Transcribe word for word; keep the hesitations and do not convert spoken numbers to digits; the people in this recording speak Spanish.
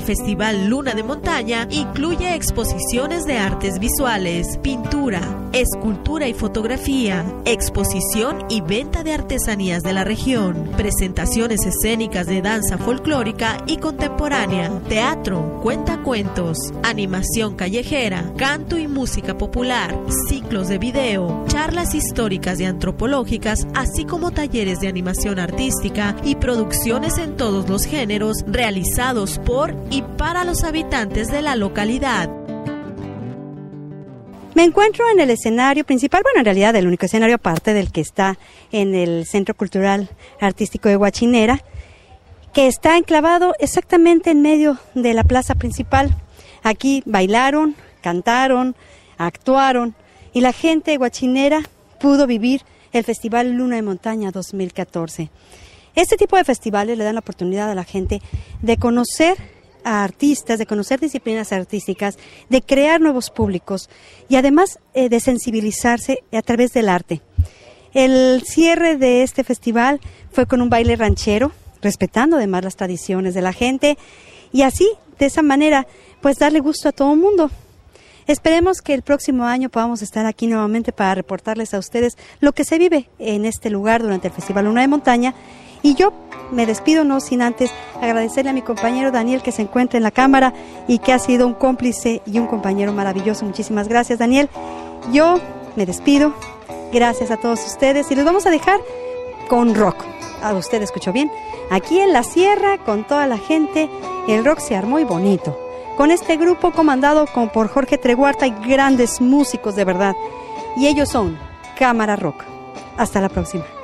Festival Luna de Montaña incluye exposiciones de artes visuales, pintura, escultura y fotografía, exposición y venta de artesanías de la región, presentaciones escénicas de danza folclórica y contemporánea, teatro, cuentacuentos, animación callejera, canto y música popular, ciclos de video, charlas históricas y antropológicas, así como talleres de animación artística y producciones en todos los géneros realizados por y para los habitantes de la localidad. Me encuentro en el escenario principal, bueno, en realidad el único escenario aparte del que está en el Centro Cultural Artístico de Huachinera, que está enclavado exactamente en medio de la plaza principal. Aquí bailaron, cantaron, actuaron y la gente huachinera pudo vivir el Festival Luna de Montaña dos mil catorce. Este tipo de festivales le dan la oportunidad a la gente de conocer a artistas, de conocer disciplinas artísticas, de crear nuevos públicos y además eh, de sensibilizarse a través del arte. El cierre de este festival fue con un baile ranchero, respetando además las tradiciones de la gente y así, de esa manera, pues darle gusto a todo el mundo. Esperemos que el próximo año podamos estar aquí nuevamente para reportarles a ustedes lo que se vive en este lugar durante el Festival Luna de Montaña. Y yo me despido no sin antes agradecerle a mi compañero Daniel, que se encuentra en la cámara y que ha sido un cómplice y un compañero maravilloso. Muchísimas gracias, Daniel. Yo me despido. Gracias a todos ustedes y los vamos a dejar con rock. Ah, usted escuchó bien. Aquí en la sierra, con toda la gente, el rock se armó y bonito. Con este grupo comandado por Jorge Treguarta y grandes músicos de verdad. Y ellos son Cámara Rock. Hasta la próxima.